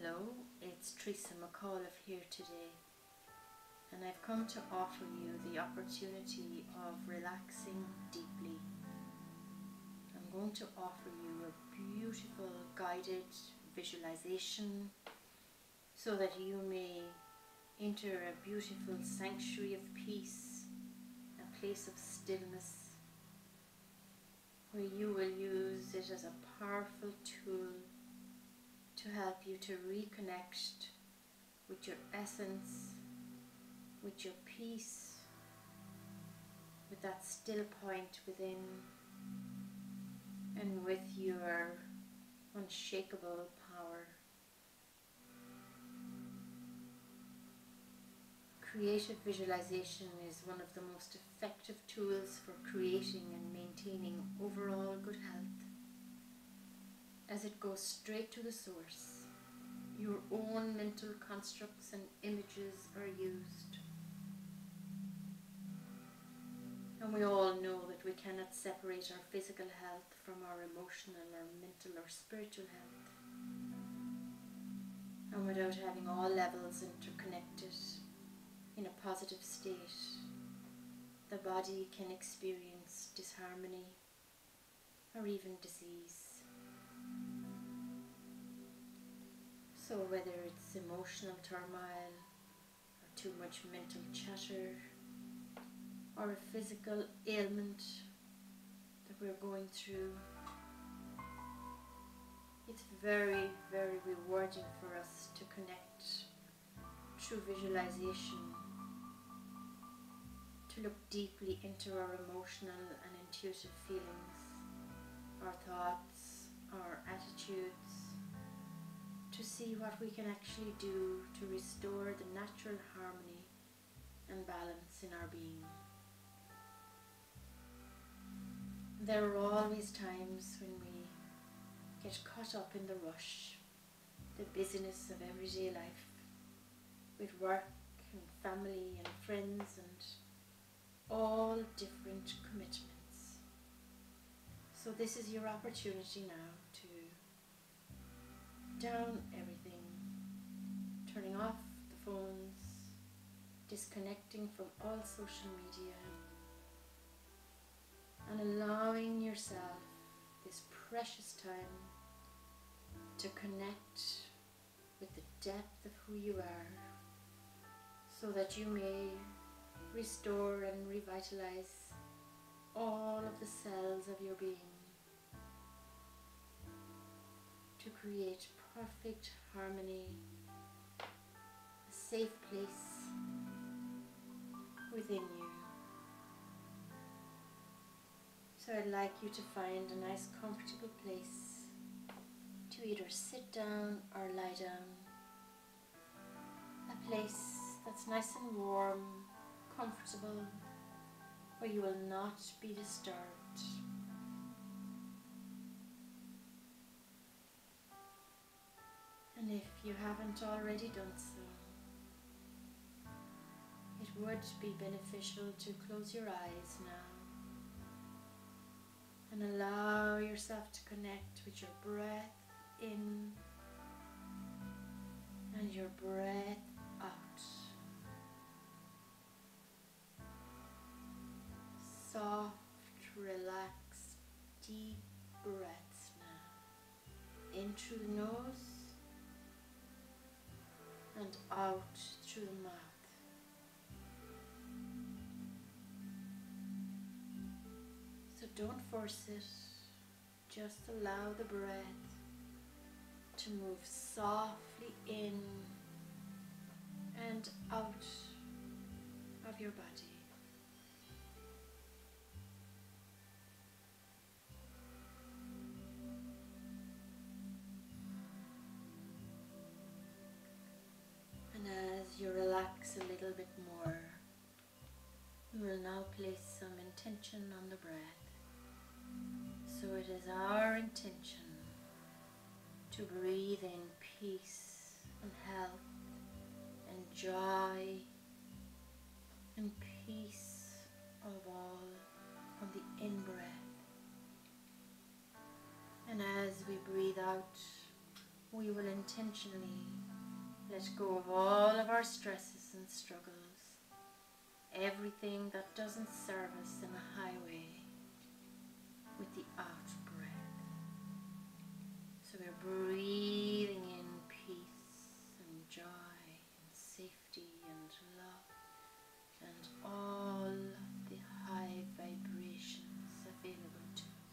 Hello, it's Therese and Auliffe here today, and I've come to offer you the opportunity of relaxing deeply. I'm going to offer you a beautiful guided visualization so that you may enter a beautiful sanctuary of peace, a place of stillness, where you will use it as a powerful tool to help you to reconnect with your essence, with your peace, with that still point within, and with your unshakable power. Creative visualization is one of the most effective tools for creating and maintaining overall good health, as it goes straight to the source. Your own mental constructs and images are used. And we all know that we cannot separate our physical health from our emotional or mental or spiritual health. And without having all levels interconnected in a positive state, the body can experience disharmony or even disease. So whether it's emotional turmoil, or too much mental chatter, or a physical ailment that we're going through, it's very, very rewarding for us to connect through visualization, to look deeply into our emotional and intuitive feelings, our thoughts, our attitudes, to see what we can actually do to restore the natural harmony and balance in our being. There are always times when we get caught up in the rush, the busyness of everyday life, with work and family and friends and all different commitments. So this is your opportunity now to down everything, turning off the phones, disconnecting from all social media, and allowing yourself this precious time to connect with the depth of who you are, so that you may restore and revitalize all of the cells of your being, to create perfect harmony, a safe place within you. So I'd like you to find a nice comfortable place to either sit down or lie down, a place that's nice and warm, comfortable, where you will not be disturbed. And if you haven't already done so, it would be beneficial to close your eyes now and allow yourself to connect with your breath in and your breath out. Soft, relaxed, deep breaths now. In through the nose and out through the mouth. So don't force it, just allow the breath to move softly in and out of your body. As you relax a little bit more, we will now place some intention on the breath. So it is our intention to breathe in peace and health and joy and peace of all from the in-breath. And as we breathe out, we will intentionally let go of all of our stresses and struggles, everything that doesn't serve us in a highway, with the out breath. So we're breathing in peace and joy and safety and love and all of the high vibrations available to us.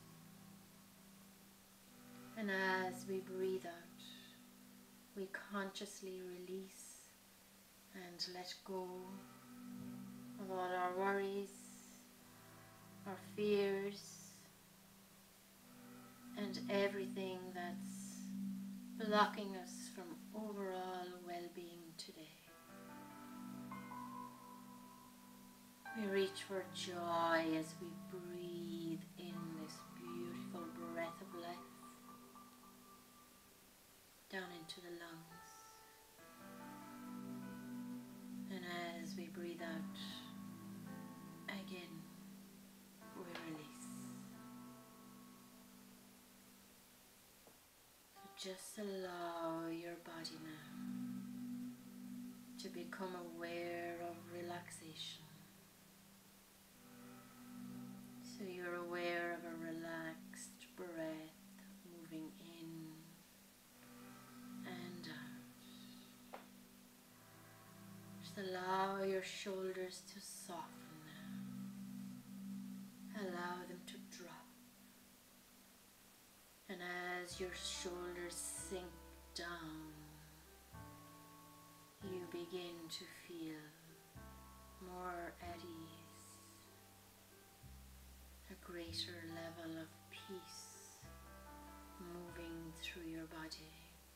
And as we breathe out, we consciously release and let go of all our worries, our fears, and everything that's blocking us from overall well-being today. We reach for joy as we breathe in this beautiful breath of life down into the lungs. And as we breathe out, again, we release. So just allow your body now to become aware of relaxation. So you're aware of a relaxed breath moving in and out. Just allow your shoulders to soften now. Allow them to drop. And as your shoulders sink down, you begin to feel more at ease, a greater level of peace moving through your body.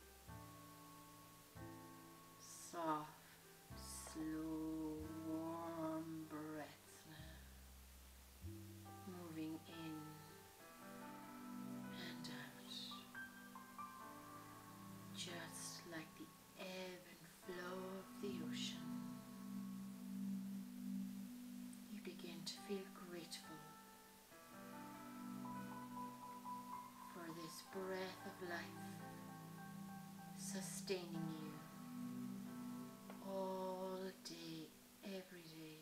Soft, slow, warm breaths now, moving in and out, just like the ebb and flow of the ocean. You begin to feel grateful for this breath of life sustaining you all day, every day.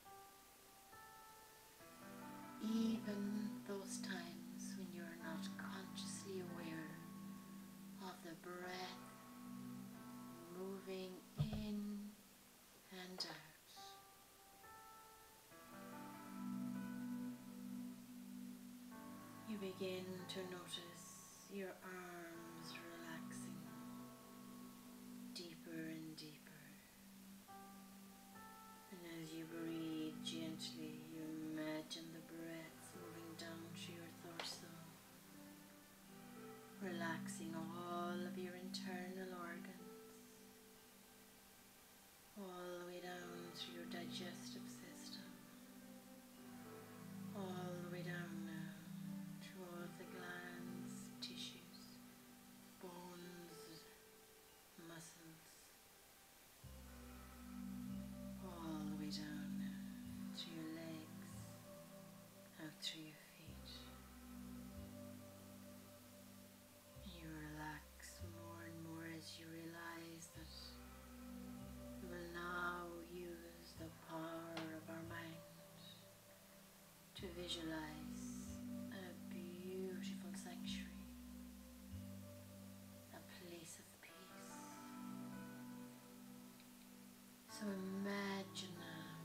Even those times when you are not consciously aware of the breath moving in and out. You begin to notice your arms relaxing deeper and deeper. And as you breathe gently, you imagine the breath moving down to your torso, relaxing all of your internal organs, all the way down to your digestive system, all the way down now to all of the glands, tissues, bones, muscles, all the way down now to your legs, out through your feet. You relax more and more as you realize that we will now use the power of our mind to visualize a beautiful sanctuary, a place of peace. So imagine now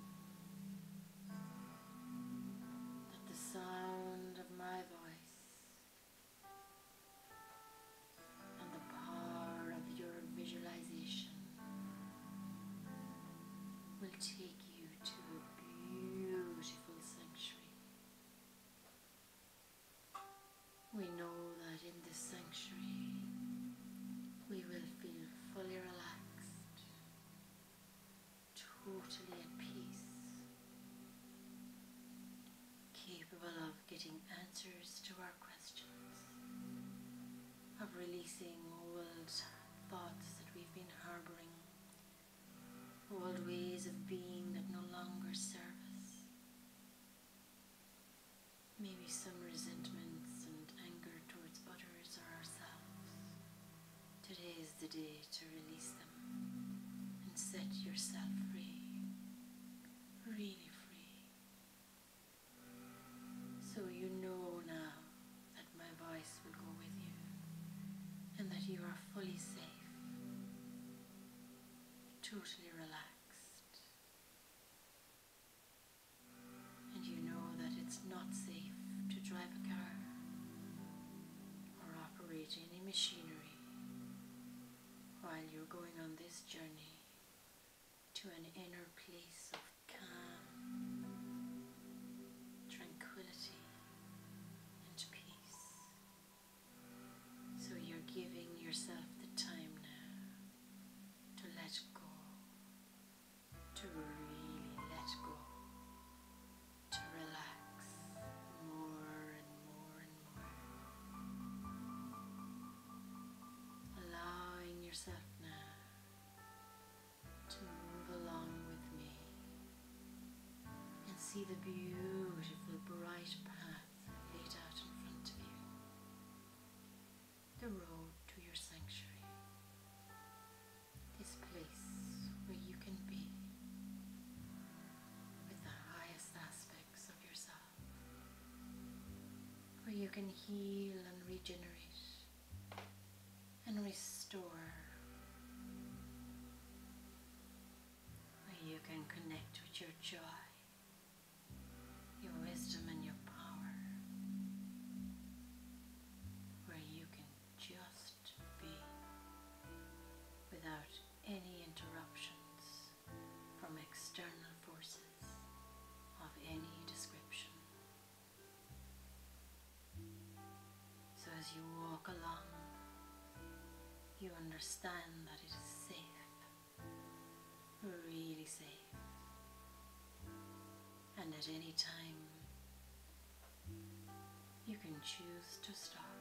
that the sound of my voice and the power of your visualization will take you to a beautiful sanctuary. We know that in this sanctuary we will feel fully relaxed, totally at peace, capable of getting answers to our questions, of releasing old thoughts that we've been harboring, old ways of being that no longer serve us, maybe some resentments and anger towards others or ourselves. today to release them and set yourself free, really free. So you know now that my voice will go with you and that you are fully safe, totally relaxed. And you know that it's not safe to drive a car or operate any machinery while you're going on this journey to an inner place of calm, tranquility and peace. So you're giving yourself the time now to let go, to really let go, to relax more and more and more. Allowing yourself now to move along with me and see the beautiful bright path laid out in front of you. The road to your sanctuary. This place where you can be with the highest aspects of yourself. Where you can heal and regenerate and restore. Where you can connect with your joy, your wisdom and your power. Where you can just be without any interruptions from external forces of any description. So as you walk along, you understand that it is safe, really safe, and at any time you can choose to stop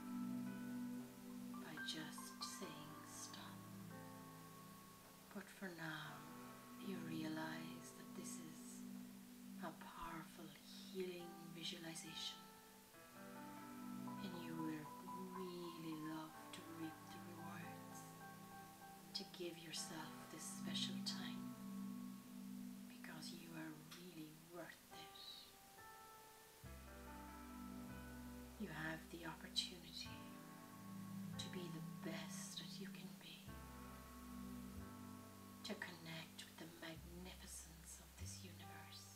by just saying stop. But for now, you realize that this is a powerful healing visualization, and you will really love to reap the rewards, to give yourself this special time, because you are really worth it. You have the opportunity to be the best that you can be, to connect with the magnificence of this universe,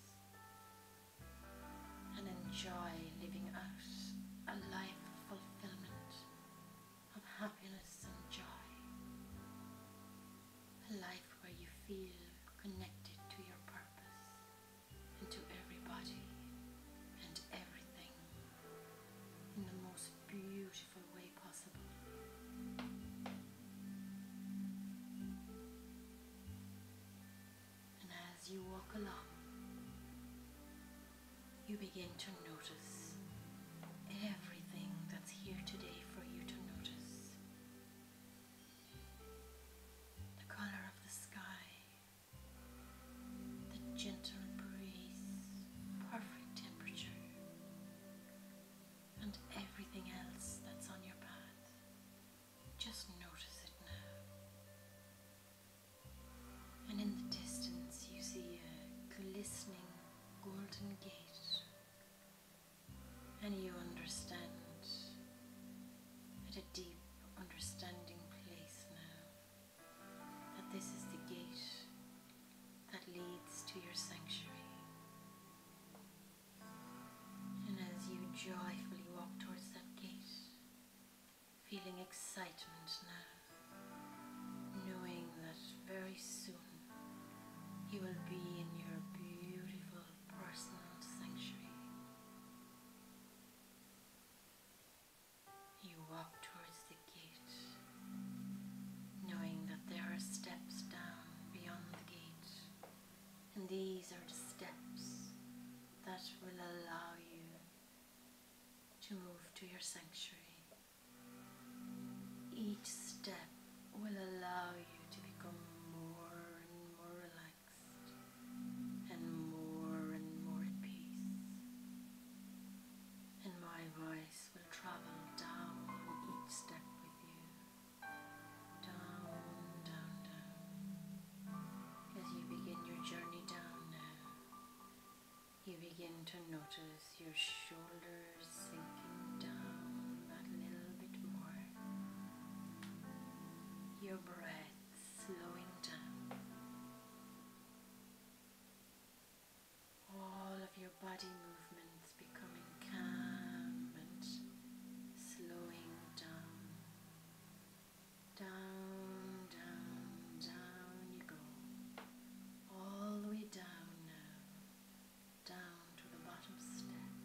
and enjoy living out a life of fulfillment, of happiness and joy. A life where you feel connected to your purpose and to everybody and everything in the most beautiful way possible. And as you walk along, you begin to notice everything that's here today for you to notice. The color of the sky, the gentle breeze, perfect temperature, and everything else that's on your path. Just notice it now. And in the distance you see a glistening golden gate. And you understand, at a deep understanding place now, that this is the gate that leads to your sanctuary. And as you joyfully walk towards that gate, feeling excitement now, knowing that very soon you will be in your beautiful personal sanctuary. You walk towards the gate, knowing that there are steps down beyond the gate, and these are the steps that will allow you to move to your sanctuary. Each step will allow you to become more and more relaxed and more at peace. And my voice will travel down each step with you, down to notice your shoulders sinking down that little bit more, your breath slowing down, all of your body movements becoming calm and slowing down, down, down, down you go, all the way down now, down to the bottom step,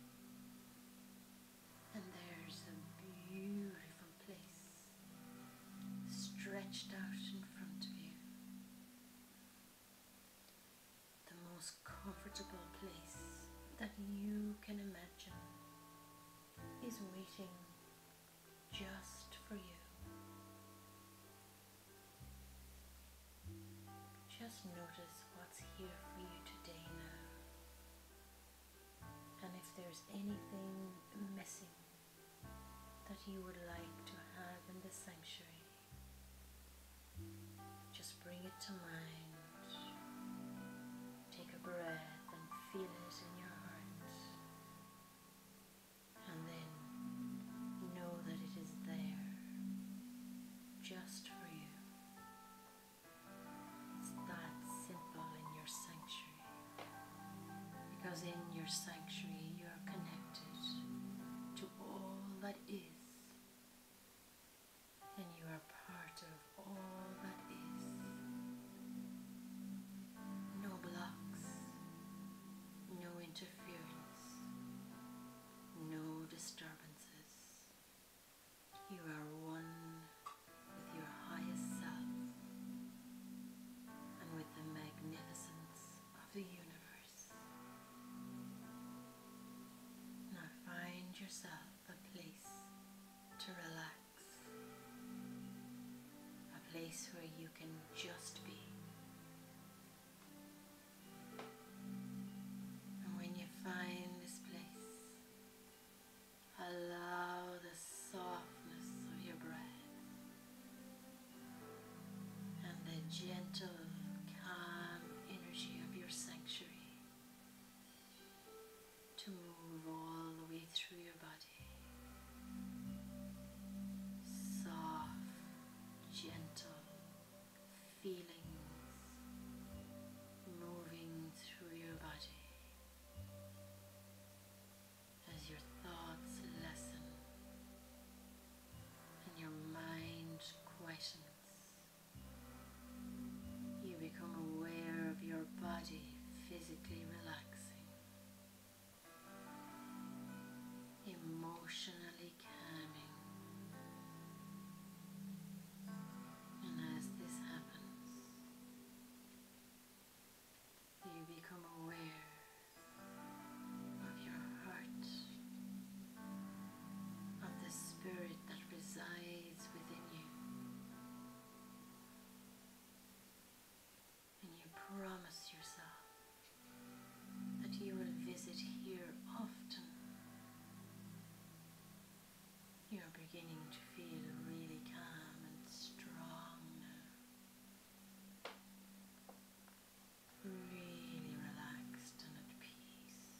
and there's a beautiful place stretched out in front of you, the most comfortable place that you can imagine is waiting just for you. Just notice what's here for you today now, and if there's anything missing that you would like to have in the sanctuary, just bring it to mind. Take a breath and feel it in your heart, and then know that it is there just for you. It's that simple in your sanctuary, because in your sanctuary you are connected to all that is, and you are part of all that is. No blocks, no interference, no disturbances. You are one with your highest self and with the magnificence of the universe. Now find yourself a place to relax, a place where you can just be. And when you find this place, allow the softness of your breath and the gentle, calm energy of your sanctuary to move all the way through your body. Soft, gentle feelings moving through your body as your thoughts lessen and your mind quietens. You become aware of your body physically relaxing, emotionally calming. And as this happens, you become aware of your heart, of the spirit that resides within you, and you promise yourself that you will visit here often. You're beginning to feel really calm and strong now, really relaxed and at peace,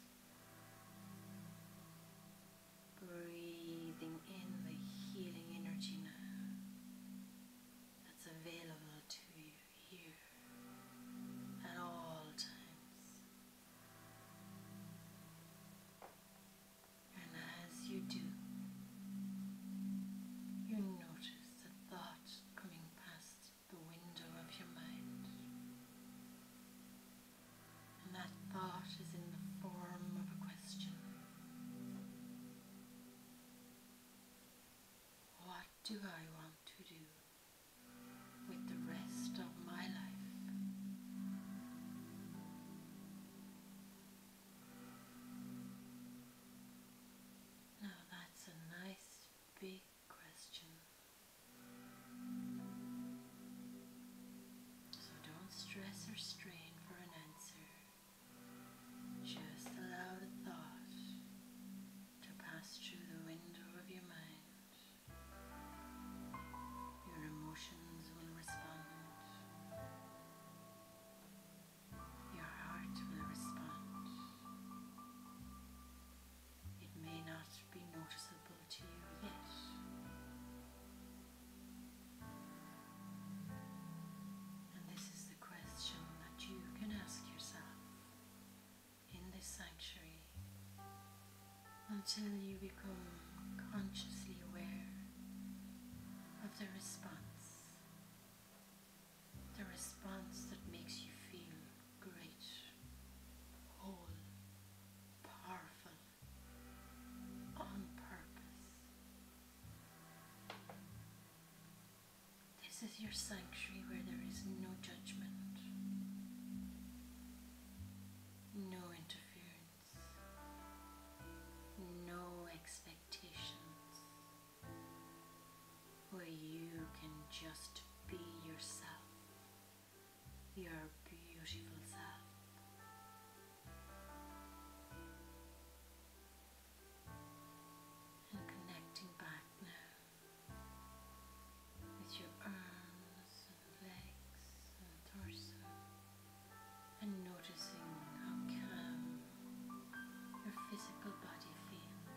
breathing in the healing energy now that's available to you here at all times. And as you do, you notice a thought coming past the window of your mind, and that thought is in the form of a question. What do I want to do with the rest of my life? Now that's a nice big question. So don't stress or strain for an answer. Just allow the thought to pass through the window of your mind. You're until you become consciously aware of the response that makes you feel great, whole, powerful, on purpose. This is your sanctuary where there is no judgment, no interference, no expectations, where you can just be yourself, your beautiful self. And connecting back now with your arms and legs and torso, and noticing how calm your physical body feels.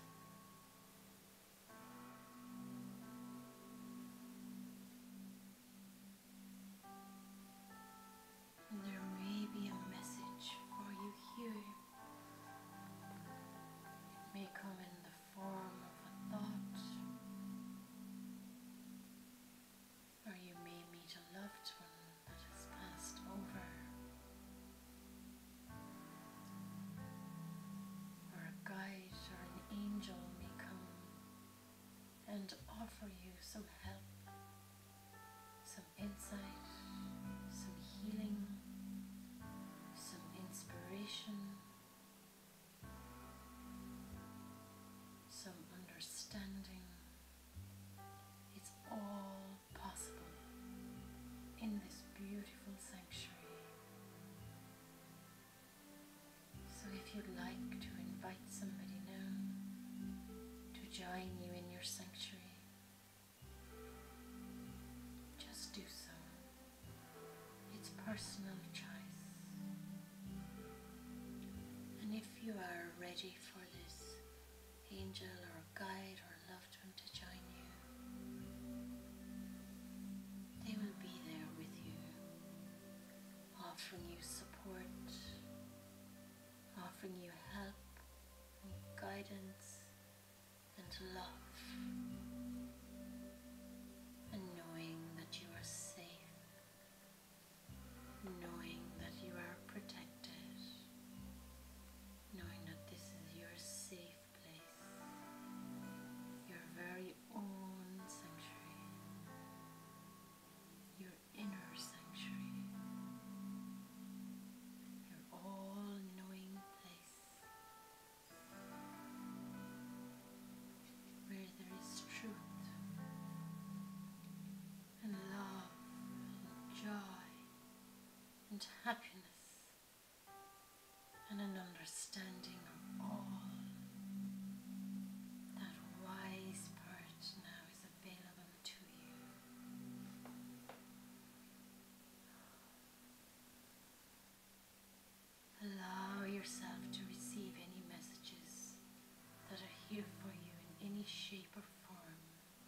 And there may be a message for you here. It may come in the form of a thought, or you may meet a loved one that has passed over, or a guide or an angel may come and offer you some help, some insight, some healing, some inspiration, some understanding. It's all possible in this beautiful sanctuary. So if you'd like to invite somebody now to join you in your sanctuary, just do so. It's personal choice. And if you are ready for this angel or guide or loved one to join you, they will be there with you, offering you support, offering you help and guidance and love, and knowing that you are safe, knowing that you are protected, knowing that this is your safe place, your very own sanctuary, your inner sanctuary, your all-knowing place, where there is truth and love and joy and happiness and an understanding of all. That wise part now is available to you. Allow yourself to receive any messages that are here for you in any shape or form.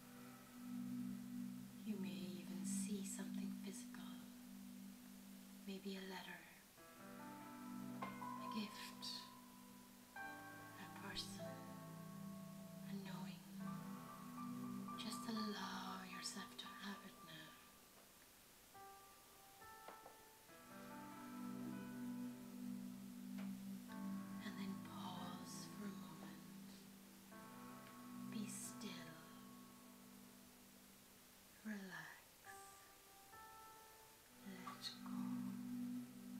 You may even see something physical, maybe a letter, a gift, a person, a knowing. Just allow yourself to have it now. And then pause for a moment. Be still. Relax. Let go.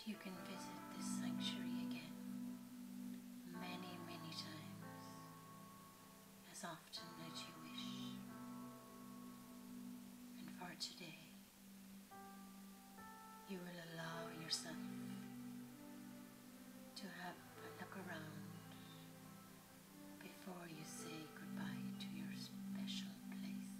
you can visit this sanctuary again many, many times, as often as you wish. And for today, you will allow yourself to have a look around before you say goodbye to your special place.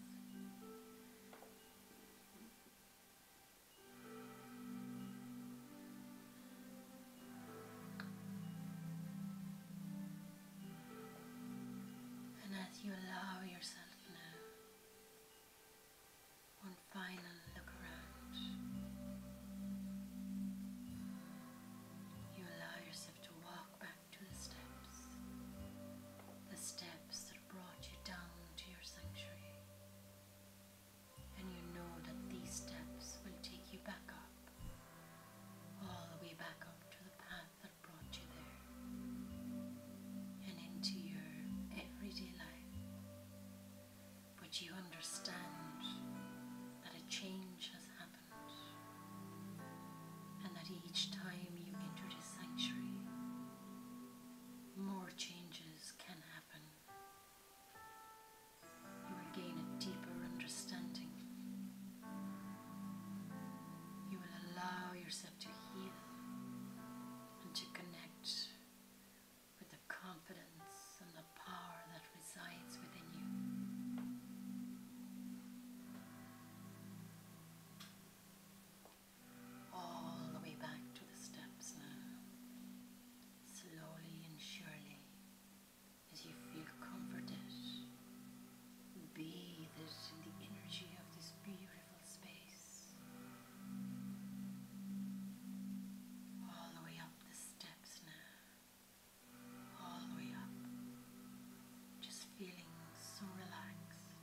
And as you allow yourself now one final look around, you allow yourself to walk back to the steps that brought you down to your sanctuary. And you know that these steps will take you back up, all the way back up to the path that brought you there and into your everyday life. But you understand that a change has happened, and that each time you enter this sanctuary, more changes can happen. You will gain a deeper understanding. You will allow yourself to heal and to connect with the confidence and the power that resides within you. All the way back to the steps now, slowly and surely, as you feel comforted, bathed in the energy of this beautiful space. All the way up the steps now, all the way up, just feeling so relaxed.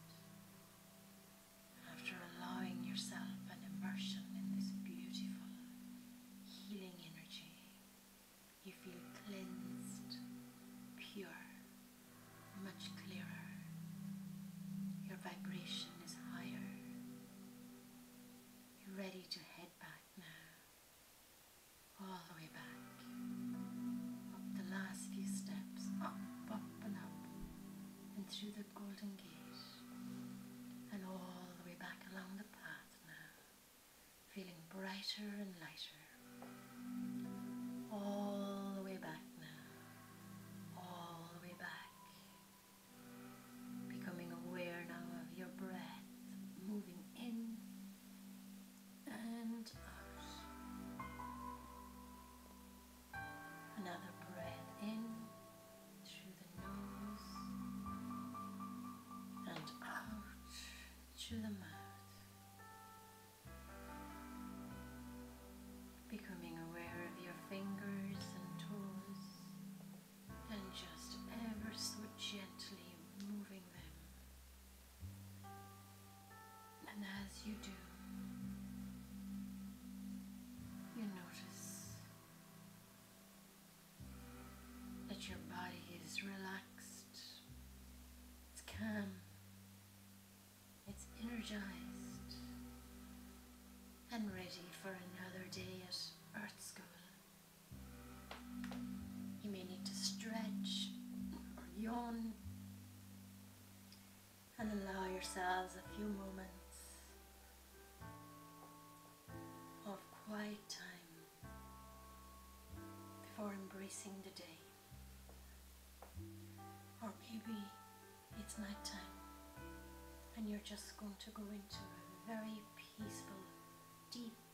After allowing yourself an immersion in this beautiful healing energy, you feel cleansed, pure, much clearer. Your vibration is higher. You're ready to head back now, all the way back, up the last few steps, up and up, and through the golden gate, and all the way back along the path now, feeling brighter and lighter, all the way back now, all the way back, becoming aware now of your breath moving in and out. Another breath in through the nose and out through the mouth. Becoming aware of your fingers and toes, and just ever so gently moving them. And as you do, you notice that your body is relaxed, it's calm, it's energized, and ready for another day at Earth School. You may need to stretch or yawn and allow yourselves a few moments of quiet time before embracing the day. Or maybe it's nighttime and you're just going to go into a very peaceful, deep